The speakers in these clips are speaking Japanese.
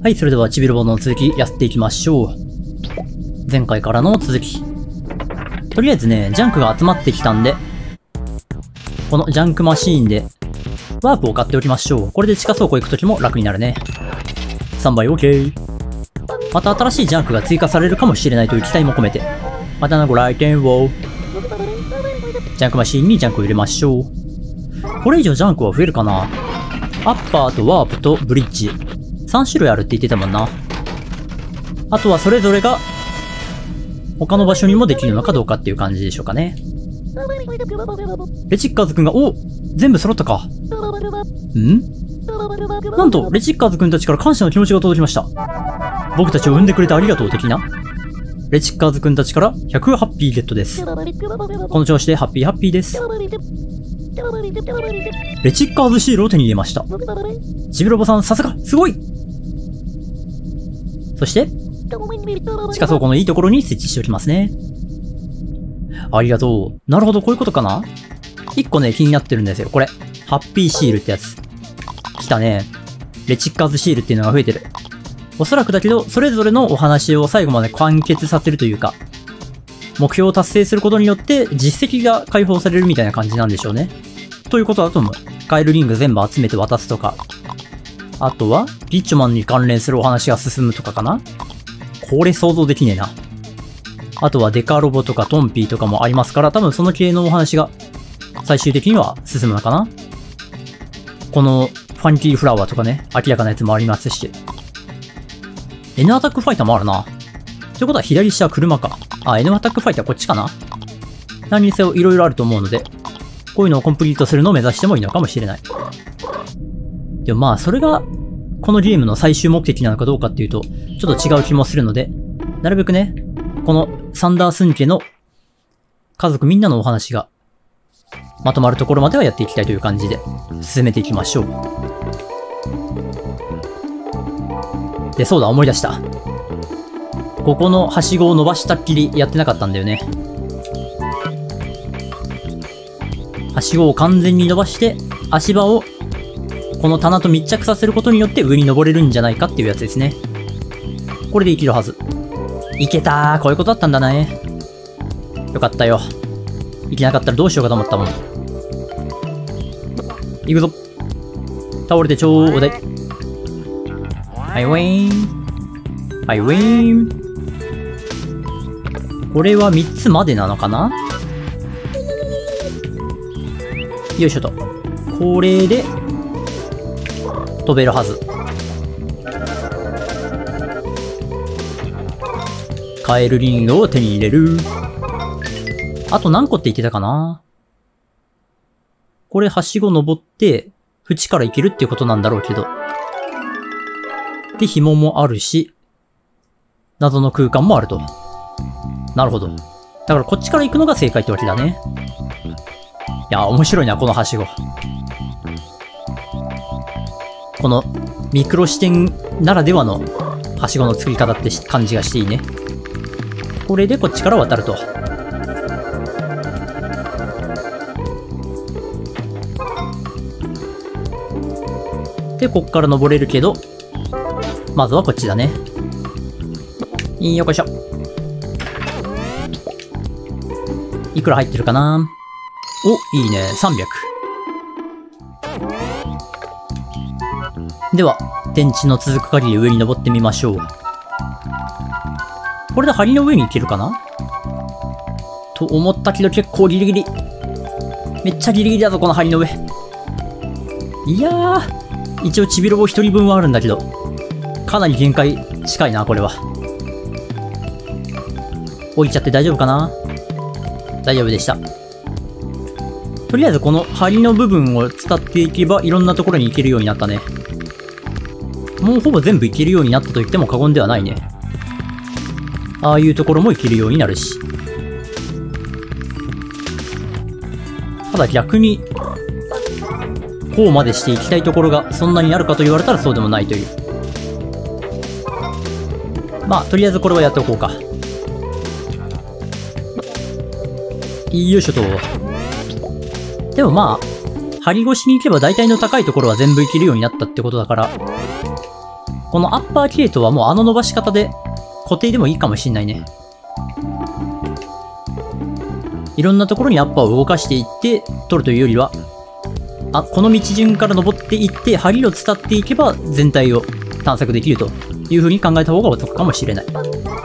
はい、それではちびロボの続きやっていきましょう。前回からの続き。とりあえずね、ジャンクが集まってきたんで、このジャンクマシーンで、ワープを買っておきましょう。これで地下倉庫行くときも楽になるね。3倍 OK。また新しいジャンクが追加されるかもしれないという期待も込めて、またのご来店を。ジャンクマシーンにジャンクを入れましょう。これ以上ジャンクは増えるかな？アッパーとワープとブリッジ。3種類あるって言ってたもんな。あとはそれぞれが、他の場所にもできるのかどうかっていう感じでしょうかね。レチッカーズくんが、全部揃ったか。なんと、レチッカーズくんたちから感謝の気持ちが届きました。僕たちを産んでくれてありがとう的な。レチッカーズくんたちから100ハッピーゲットです。この調子でハッピーです。レチッカーズシールを手に入れました。ちびロボさんさすがすごい。そして、地下倉庫のいいところに設置しておきますね。ありがとう。なるほど、こういうことかな？ 1 個ね、気になってるんですよ。これ。ハッピーシールってやつ。来たね。レチッカーズシールっていうのが増えてる。おそらくだけど、それぞれのお話を最後まで完結させるというか、目標を達成することによって実績が解放されるみたいな感じなんでしょうね。ということだと思う。カエルリング全部集めて渡すとか。あとは、ピッチョマンに関連するお話が進むとかかな？これ想像できねえな。あとはデカロボとかトンピーとかもありますから、多分その系のお話が最終的には進むのかな？このファンキーフラワーとかね、明らかなやつもありますし。N アタックファイターもあるな。ってことは左下は車か。N アタックファイターこっちかな？何にせよ色々あると思うので、こういうのをコンプリートするのを目指してもいいのかもしれない。でもまあ、それが、このゲームの最終目的なのかどうかっていうと、ちょっと違う気もするので、なるべくね、このサンダースン家の家族みんなのお話が、まとまるところまではやっていきたいという感じで、進めていきましょう。で、そうだ、思い出した。ここのはしごを伸ばしたっきりやってなかったんだよね。はしごを完全に伸ばして、足場をこの棚と密着させることによって上に登れるんじゃないかっていうやつですね。これでいけるはず。いけたー。こういうことだったんだね。よかったよ。いけなかったらどうしようかと思ったもん。行くぞ。倒れてちょうだい。はい、ウィーン。はい、ウィーン。これは3つまでなのかな？よいしょと。これで、飛べるはず。カエルリングを手に入れる。あと何個って言ってたかな？これはしご登って、縁から行けるっていうことなんだろうけど。で、紐もあるし、謎の空間もあると。なるほど。だからこっちから行くのが正解ってわけだね。いや、面白いな、このはしご。このミクロ視点ならではのはしごの作り方って感じがしていいね。これでこっちから渡ると。で、こっから登れるけど、まずはこっちだね。よいしょ。いくら入ってるかな？お、いいね。300。では、電池の続く限り上に登ってみましょう。これで梁の上に行けるかな？と思ったけど結構ギリギリ。めっちゃギリギリだぞ、この梁の上。いやー、一応ちびロボ一人分はあるんだけど、かなり限界近いな、これは。降りちゃって大丈夫かな？大丈夫でした。とりあえずこの梁の部分を使っていけばいろんなところに行けるようになったね。もうほぼ全部行けるようになったと言っても過言ではないね。ああいうところも行けるようになるし。ただ逆に、こうまでしていきたいところがそんなにあるかと言われたらそうでもないという。まあ、とりあえずこれはやっておこうか。よいしょと。でもまあ、梁越しに行けば大体の高いところは全部行けるようになったってことだから、 このアッパー系統はもう伸ばし方で固定でもいいかもしんないね。いろんなところにアッパーを動かしていって取るというよりは、この道順から登っていって、針を伝っていけば全体を探索できるという風に考えた方がお得かもしれない。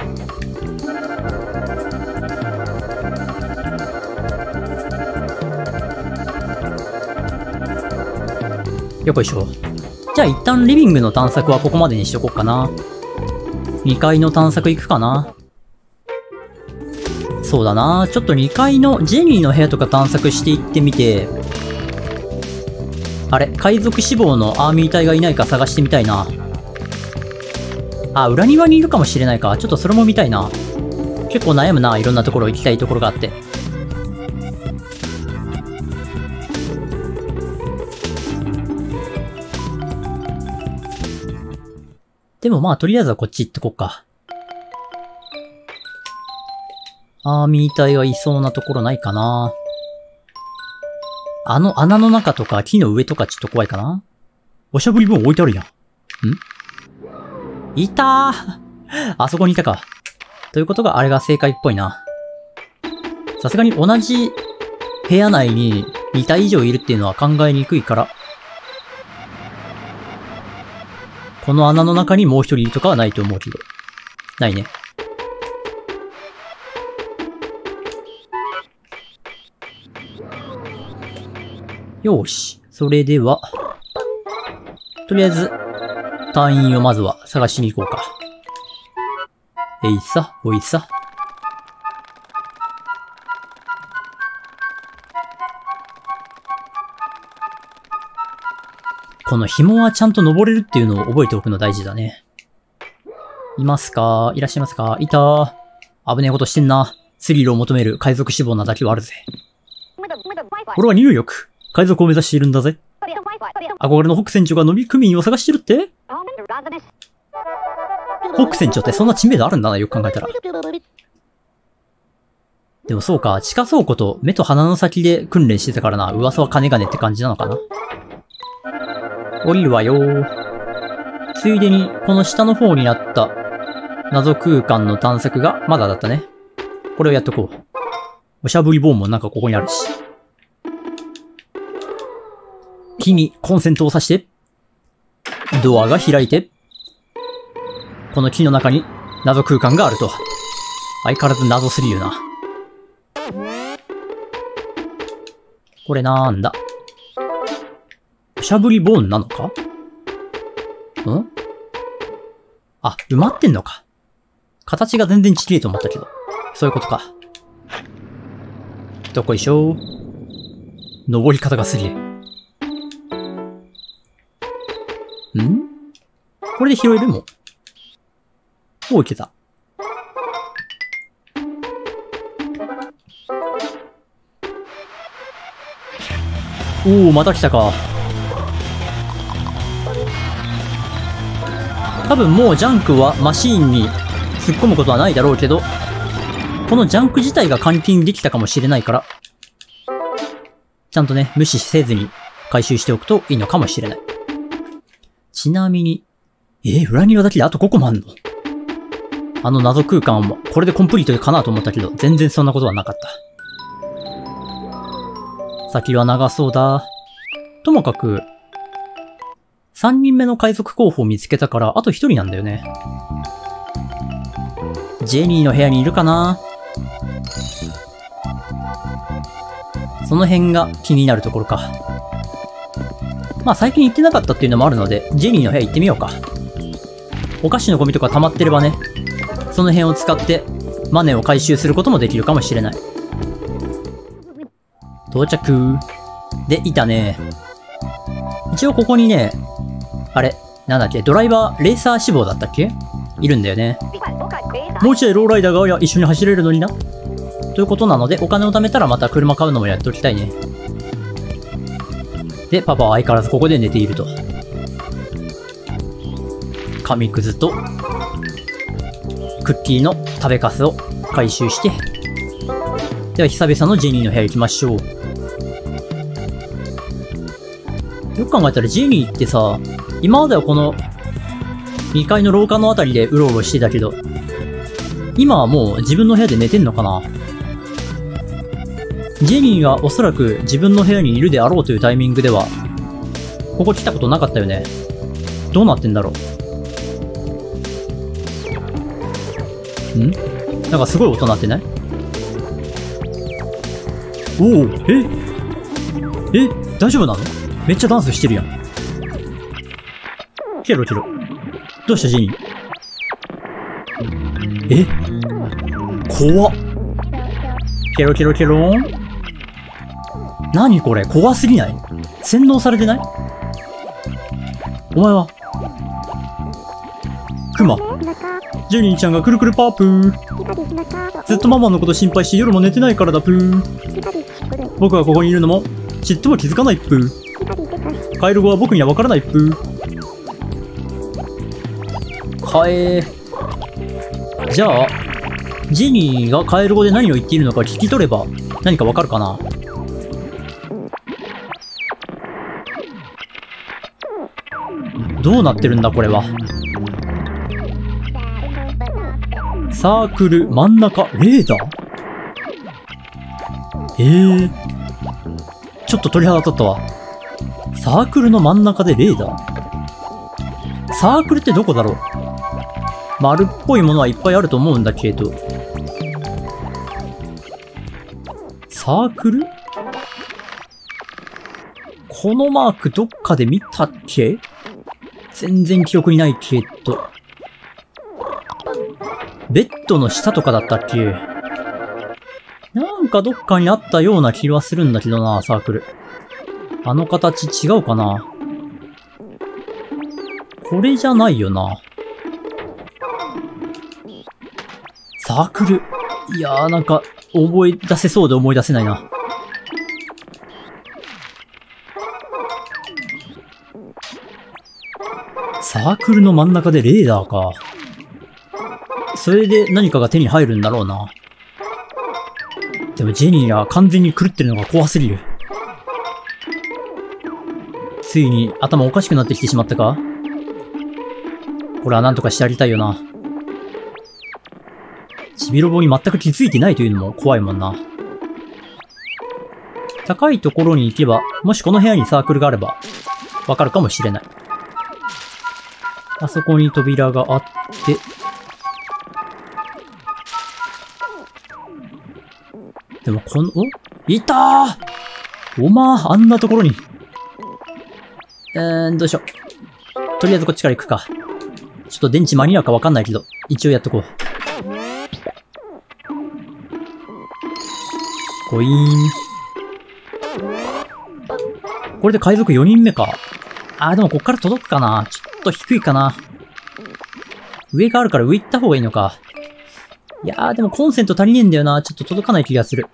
よっこいしょ。じゃあ一旦リビングの探索はここまでにしとこうかな。2階の探索行くかな。そうだな。ちょっと2階のジェニーの部屋とか探索していってみて、あれ、海賊志望のアーミー隊がいないか探してみたいな。裏庭にいるかもしれないか。ちょっとそれも見たいな。結構悩むな。いろんなところ行きたいところがあって。でもまあ、とりあえずはこっち行ってこっか。アーミー隊がいそうなところないかな。穴の中とか木の上とかちょっと怖いかな。おしゃぶり棒置いてあるやん。いたーあそこにいたか。ということがあれが正解っぽいな。さすがに同じ部屋内に2体以上いるっていうのは考えにくいから、この穴の中にもう一人いるとかはないと思うけど。ないね。よーし。それでは、とりあえず、隊員をまずは探しに行こうか。えいさ、おいさ。この紐はちゃんと登れるっていうのを覚えておくの大事だね。いますか？いらっしゃいますか？いたー。危ねえことしてんな。スリルを求める海賊志望なだけはあるぜ。俺はニューヨーク。海賊を目指しているんだぜ。憧れのホック船長が乗組員を探してるって？ホック船長ってそんな知名度あるんだな、よく考えたら。でもそうか、地下倉庫と目と鼻の先で訓練してたからな。噂は金がねって感じなのかな。降りるわよー。ついでに、この下の方にあった謎空間の探索がまだだったね。これをやっとこう。おしゃぶり棒もなんかここにあるし。木にコンセントを挿して、ドアが開いて、この木の中に謎空間があると。相変わらず謎すぎるな。これなんだ？おしゃぶりボーンなのか？埋まってんのか。形が全然ちげえと思ったけど。そういうことか。どこいしょー。登り方がすげえ。これで拾えるもん。いけた。また来たか。多分もうジャンクはマシーンに突っ込むことはないだろうけど、このジャンク自体が換金できたかもしれないから、ちゃんとね、無視せずに回収しておくといいのかもしれない。ちなみに、裏庭だけであと5個もあんの？謎空間も、これでコンプリートかなと思ったけど、全然そんなことはなかった。先は長そうだ。ともかく、3人目の海賊候補を見つけたから、あと1人なんだよね。ジェニーの部屋にいるかな？その辺が気になるところか。まあ最近行ってなかったっていうのもあるので、ジェニーの部屋行ってみようか。お菓子のゴミとか溜まってればね、その辺を使ってマネーを回収することもできるかもしれない。到着。で、いたね。一応ここにね、あれ、なんだっけ、ドライバー、レーサー志望だったっけ？いるんだよね。もう一台ローライダーが一緒に走れるのにな。ということなので、お金を貯めたらまた車買うのもやっておきたいね。で、パパは相変わらずここで寝ていると。紙くずと、クッキーの食べかすを回収して、では久々のジェニーの部屋行きましょう。よく考えたらジェニーってさ、今まではこの 2階の廊下のあたりでうろうろしてたけど、今はもう自分の部屋で寝てんのかな。ジェニーがおそらく自分の部屋にいるであろうというタイミングでは、ここ来たことなかったよね。どうなってんだろう。なんかすごい音鳴ってない？おお、大丈夫なの？めっちゃダンスしてるやん。ケロケロ。どうしたジェニー？怖っ。ケロケロケローン。何これ？怖すぎない？洗脳されてない？お前はクマ。ジェニーちゃんがくるくるパープー。ずっとママのこと心配して夜も寝てないからだぷー。僕がここにいるのもちっとも気づかないぷー。カエル語は僕にはわからないぷー。じゃあジェニーがカエル語で何を言っているのか聞き取れば何かわかるかな。どうなってるんだこれは。サークル、真ん中、レーダー？ちょっと鳥肌立ったわ。サークルの真ん中でレーダー？サークルってどこだろう？丸っぽいものはいっぱいあると思うんだけど。サークル？このマークどっかで見たっけ？全然記憶にないけど。ベッドの下とかだったっけ？なんかどっかにあったような気はするんだけどな、サークル。あの形違うかな？これじゃないよな。サークル。いやーなんか思い出せそうで思い出せないな。サークルの真ん中でレーダーか。それで何かが手に入るんだろうな。でもジェニーは完全に狂ってるのが怖すぎる。ついに頭おかしくなってきてしまったか？これは何とかしてあげたいよな。ちびロボに全く気づいてないというのも怖いもんな。高いところに行けば、もしこの部屋にサークルがあれば、わかるかもしれない。あそこに扉があって、でもいたー！あんなところに。どうしよう。とりあえずこっちから行くか。ちょっと電池間に合うかわかんないけど、一応やっとこう。コイーン。これで海賊4人目か。でもこっから届くかな。ちょっと低いかな。上があるから上行った方がいいのか。いやーでもコンセント足りねえんだよな。ちょっと届かない気がする。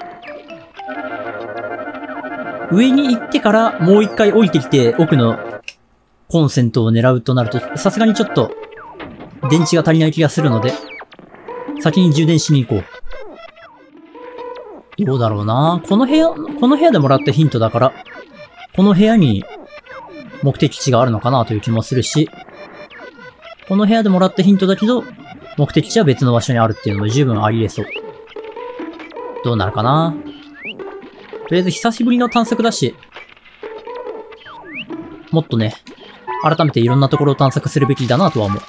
上に行ってからもう一回降りてきて奥のコンセントを狙うとなると、さすがにちょっと電池が足りない気がするので、先に充電しに行こう。どうだろうな。この部屋でもらったヒントだから、この部屋に目的地があるのかなという気もするし、この部屋でもらったヒントだけど、目的地は別の場所にあるっていうのも十分あり得そう。どうなるかな。とりあえず久しぶりの探索だし、もっとね、改めていろんなところを探索するべきだなとは思う。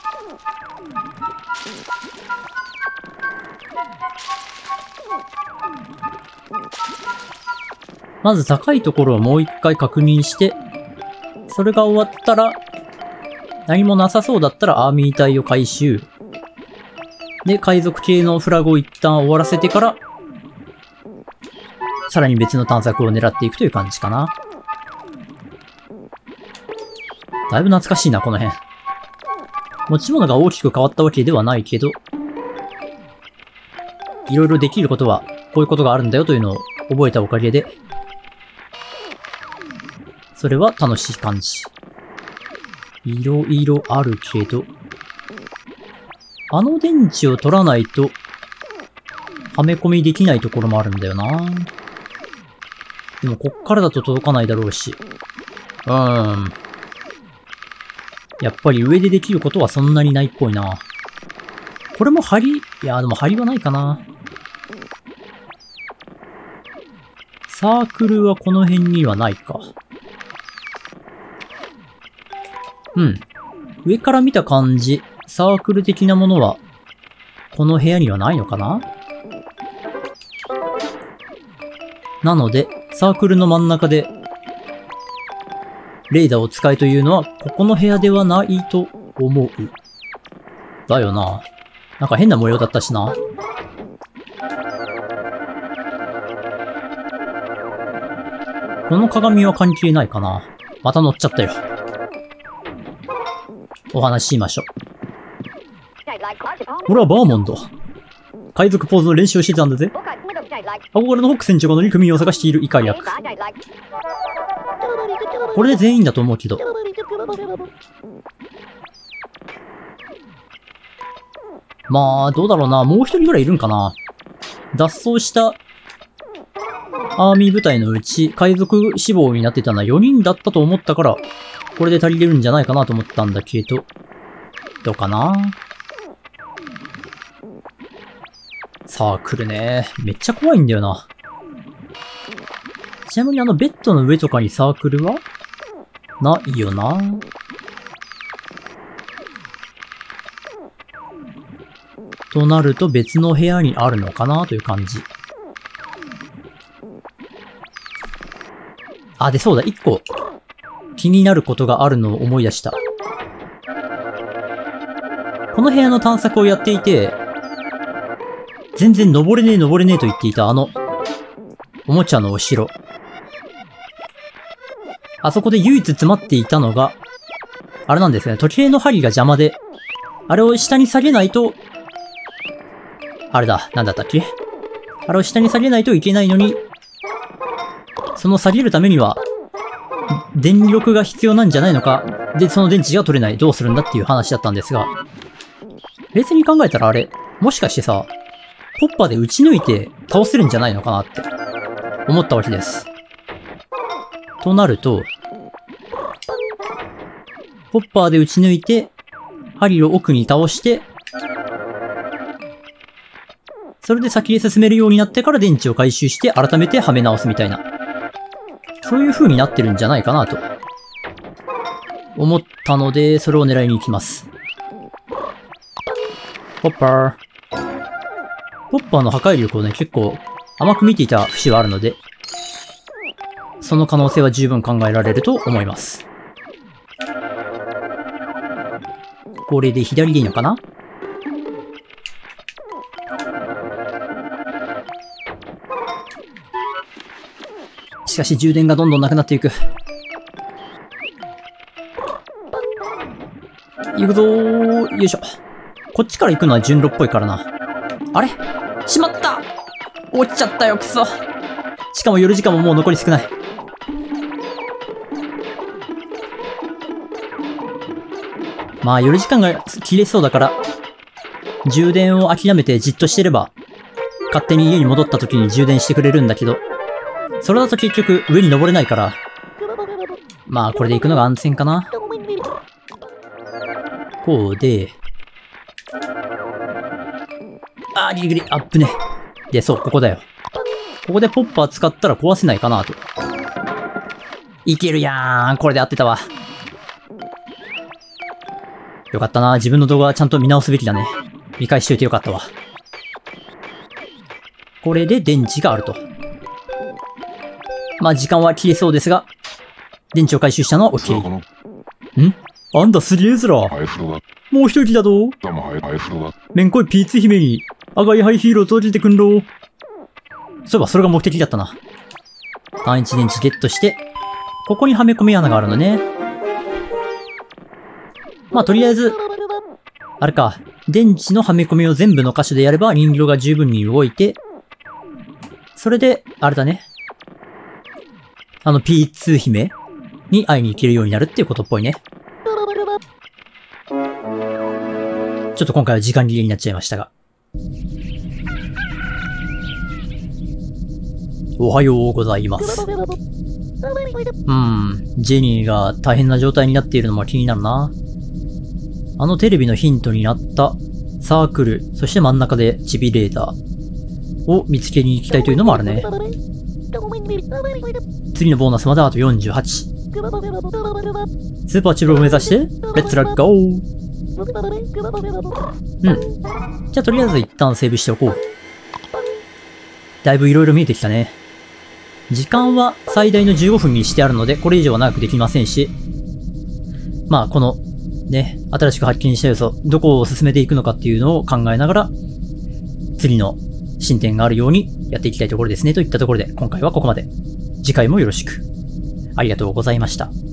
まず高いところをもう一回確認して、それが終わったら、何もなさそうだったらアーミー隊を回収。で、海賊系のフラグを一旦終わらせてから、さらに別の探索を狙っていくという感じかな。だいぶ懐かしいな、この辺。持ち物が大きく変わったわけではないけど、いろいろできることは、こういうことがあるんだよというのを覚えたおかげで、それは楽しい感じ。いろいろあるけど、あの電池を取らないと、はめ込みできないところもあるんだよな。でもこっからだと届かないだろうし。 やっぱり上でできることはそんなにないっぽいな。これも針？いや、でも針はないかな。サークルはこの辺にはないか。うん。上から見た感じ、サークル的なものは、この部屋にはないのかな？なので、サークルの真ん中で、レーダーを使えというのは、ここの部屋ではないと思う。だよな。なんか変な模様だったしな。この鏡は関係ないかな。また乗っちゃったよ。お話ししましょう。俺はバーモンド。海賊ポーズの練習をしてたんだぜ。憧れのホック船長が乗組員を探しているイカリアク。これで全員だと思うけど。まあ、どうだろうな。もう一人ぐらいいるんかな。脱走したアーミー部隊のうち、海賊志望になってたのは4人だったと思ったから、これで足りれるんじゃないかなと思ったんだけど、どうかな。サークルね。めっちゃ怖いんだよな。ちなみにベッドの上とかにサークルはないよな。となると別の部屋にあるのかなという感じ。あ、で、そうだ、一個気になることがあるのを思い出した。この部屋の探索をやっていて、全然登れねえ登れねえと言っていたおもちゃのお城。あそこで唯一詰まっていたのが、あれなんですよね。時計の針が邪魔で、あれを下に下げないと、あれだ、なんだったっけ？あれを下に下げないといけないのに、その下げるためには、電力が必要なんじゃないのか。で、その電池が取れない。どうするんだっていう話だったんですが、別に考えたらあれ、もしかしてさ、ポッパーで撃ち抜いて倒せるんじゃないのかなって思ったわけです。となると、ポッパーで撃ち抜いて、針を奥に倒して、それで先へ進めるようになってから電池を回収して改めてはめ直すみたいな。そういう風になってるんじゃないかなと思ったので、それを狙いに行きます。ポッパー。ポッパーの破壊力をね、結構甘く見ていた節はあるので、その可能性は十分考えられると思います。これで左でいいのかな？しかし充電がどんどんなくなっていく。行くぞー。よいしょ。こっちから行くのは順路っぽいからな。あれ？しまった！落ちちゃったよ、くそ。しかも夜時間ももう残り少ない。まあ夜時間が切れそうだから、充電を諦めてじっとしてれば、勝手に家に戻った時に充電してくれるんだけど、それだと結局上に登れないから、まあこれで行くのが安全かな。こうで、ギリギリ、アップね。で、そう、ここだよ。ここでポッパー使ったら壊せないかなと。いけるやーん。これで合ってたわ。よかったな。自分の動画はちゃんと見直すべきだね。見返しといてよかったわ。これで電池があると。まあ時間は切れそうですが、電池を回収したのは OK。ん？あんたすげえずら。もう一人だぞ。めんこいピーツ姫に赤いハイヒールを届けてくんろ。そういえばそれが目的だったな。単一電池ゲットして、ここにはめ込み穴があるのね。まあとりあえず、あれか、電池のはめ込みを全部の箇所でやれば人形が十分に動いて、それで、あれだね。P2 姫に会いに行けるようになるっていうことっぽいね。ちょっと今回は時間切れになっちゃいましたが。おはようございます。ジェニーが大変な状態になっているのも気になるな。 あのテレビのヒントになったサークル、そして真ん中でチビレーターを見つけに行きたいというのもあるね。次のボーナスまであと48。スーパーチブを目指して、レッツラッゴー。じゃあとりあえず一旦セーブしておこう。だいぶ色々見えてきたね。時間は最大の15分にしてあるので、これ以上は長くできませんし、まあこの、ね、新しく発見した要素、どこを進めていくのかっていうのを考えながら、次の進展があるようにやっていきたいところですね。といったところで、今回はここまで。次回もよろしく。ありがとうございました。